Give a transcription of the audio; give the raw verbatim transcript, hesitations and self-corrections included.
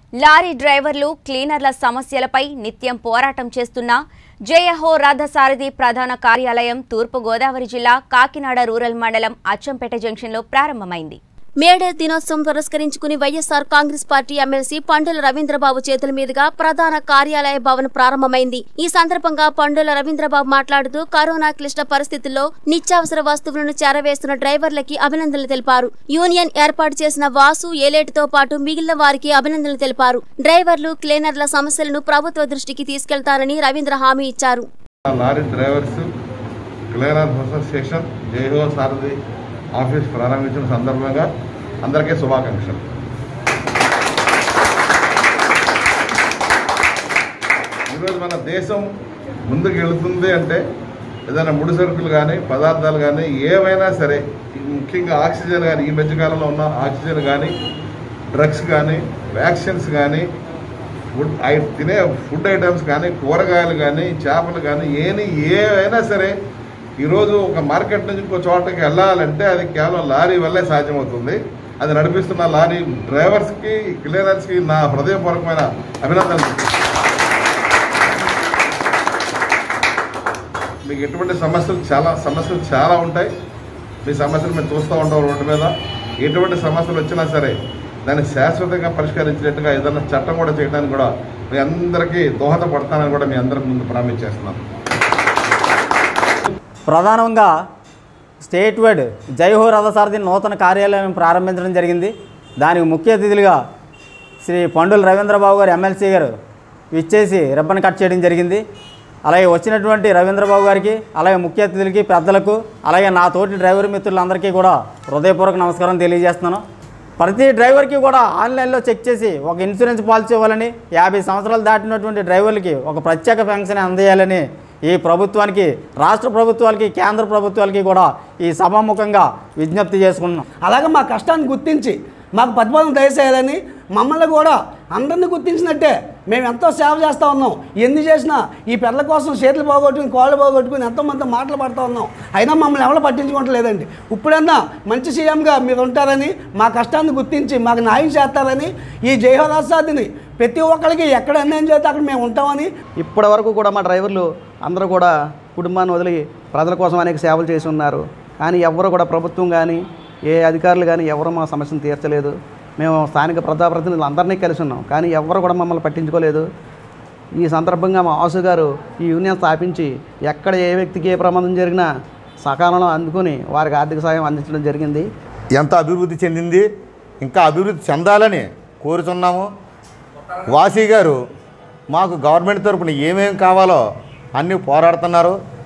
Lorry డ్రైవర్లు క్లీనర్ల సమస్యలపై నిత్యం పోరాటం చేస్తున్న జయహో రథసారథి ప్రధాన కార్యాలయం తూర్పు గోదావరి జిల్లా కాకినాడ రూరల్ మండలం అచ్చంపేట జంక్షన్లో ప్రారంభమైంది. మేడే దినోత్సవం పురస్కరించుకుని YSR Congress party MLC Pandula Ravindrababu చేతుల మీదుగా ప్రధాన కార్యాలయ భవన్ ప్రారంభమైంది. ఈ సందర్భంగా పండుల రవీంద్రబాబు మాట్లాడుతూ కరోనా క్లిష్ట పరిస్థితుల్లో నిత్యావసర వస్తువులను చేరవేస్తున్న డ్రైవర్లకి అభినందనలు తెలిపారు. యూనియన్ ఏర్పాటు చేసిన వాసు ఏలేటితో పాటు మిగిలిన వారికి అభినందనలు తెలిపారు. డ్రైవర్లు క్లీనర్ల సమస్యలను ప్రభుత్వ దృష్టికి తీసుకెళ్తానని రవీంద్ర హామీ ఇచ్చారు. ఆఫీస్ ప్రారంభించిన సందర్భంగా అందరికీ శుభాకాంక్షలు. ఈరోజు మన దేశం ముందుకు వెళుతుంది అంటే ఏదైనా ముడి సరుకులు కానీ పదార్థాలు కానీ ఏమైనా సరే, ముఖ్యంగా ఆక్సిజన్ కానీ, ఈ మధ్యకాలంలో ఉన్న ఆక్సిజన్ కానీ, డ్రగ్స్ కానీ, వ్యాక్సిన్స్ కానీ, ఫుడ్ తినే ఫుడ్ ఐటమ్స్ కానీ, కూరగాయలు కానీ, చేపలు కానీ, ఏని ఏవైనా సరే ఈరోజు ఒక మార్కెట్ నుంచి ఇంకో చోటకి వెళ్ళాలంటే అది కేవలం లారీ వల్లే సాధ్యమవుతుంది. అది నడిపిస్తున్న లారీ డ్రైవర్స్కి, క్లీనర్స్కి నా హృదయపూర్వకమైన అభినందనలు. మీకు ఎటువంటి సమస్యలు చాలా సమస్యలు చాలా ఉంటాయి. మీ సమస్యలు మేము చూస్తూ ఉంటాం రోడ్డు మీద. ఎటువంటి సమస్యలు వచ్చినా సరే దాన్ని శాశ్వతంగా పరిష్కరించినట్టుగా ఏదైనా చట్టం కూడా చేయడానికి కూడా మీ అందరికీ దోహదపడతానని కూడా మీ అందరికి ముందు ప్రామిస్ చేస్తున్నాను. ప్రధానంగా స్టేట్ వైడ్ జయహో రథసారథి నూతన కార్యాలయం ప్రారంభించడం జరిగింది. దానికి ముఖ్య అతిథులుగా శ్రీ పండుల రవీంద్రబాబు గారు ఎమ్మెల్సీ గారు ఇచ్చేసి రిబ్బన్ కట్ చేయడం జరిగింది. అలాగే వచ్చినటువంటి రవీంద్రబాబు గారికి, అలాగే ముఖ్య అతిథులకి, పెద్దలకు, అలాగే నా తోటి డ్రైవర్ మిత్రులందరికీ కూడా హృదయపూర్వక నమస్కారం తెలియజేస్తున్నాను. ప్రతి డ్రైవర్కి కూడా ఆన్లైన్లో చెక్ చేసి ఒక ఇన్సూరెన్స్ పాలసీ ఇవ్వాలని, యాభై సంవత్సరాలు దాటినటువంటి డ్రైవర్లకి ఒక ప్రత్యేక పెన్షన్ అందజేయాలని ఈ ప్రభుత్వానికి, రాష్ట్ర ప్రభుత్వాలకి, కేంద్ర ప్రభుత్వాలకి కూడా ఈ సభాముఖంగా విజ్ఞప్తి చేసుకున్నాం. అలాగే మా కష్టాన్ని గుర్తించి మాకు ప్రతిఫలం దయచేయాలని, మమ్మల్ని కూడా అందరినీ గుర్తించినట్టే మేము ఎంతో సేవ చేస్తూ ఉన్నాం. ఎన్ని చేసినా ఈ పిల్లల కోసం చేతులు పోగొట్టుకుని, కాళ్ళు పోగొట్టుకుని ఎంతోమంది మాటలు పడుతూ ఉన్నాం. అయినా మమ్మల్ని ఎవరు పట్టించుకోవట్లేదండి. ఇప్పుడన్నా మంచి సీఎంగా మీరు ఉంటారని, మా కష్టాన్ని గుర్తించి మాకు న్యాయం చేస్తారని, ఈ జయహో రథసారథిని ప్రతి ఒక్కరికి ఎక్కడ అన్యాయం చేస్తే అక్కడ మేము ఉంటామని. ఇప్పటి వరకు కూడా మా డ్రైవర్లు అందరూ కూడా కుటుంబాన్ని వదిలి ప్రజల కోసం అనేక సేవలు చేసి ఉన్నారు. కానీ ఎవరు కూడా ప్రభుత్వం కానీ, ఏ అధికారులు కానీ ఎవరు మా సమస్యను తీర్చలేదు. మేము స్థానిక ప్రజాప్రతినిధులు అందరినీ కలిసి ఉన్నాం, కానీ ఎవరు కూడా మమ్మల్ని పట్టించుకోలేదు. ఈ సందర్భంగా మా వాసు గారు ఈ యూనియన్ స్థాపించి ఎక్కడ ఏ వ్యక్తికి ఏ ప్రమాదం జరిగినా సకాలంలో అందుకుని వారికి ఆర్థిక సాయం అందించడం జరిగింది. ఎంత అభివృద్ధి చెందింది, ఇంకా అభివృద్ధి చెందాలని కోరుతున్నాము. వాసి గారు మాకు గవర్నమెంట్ తరపున ఏమేమి కావాలో అన్నీ పోరాడుతున్నారు.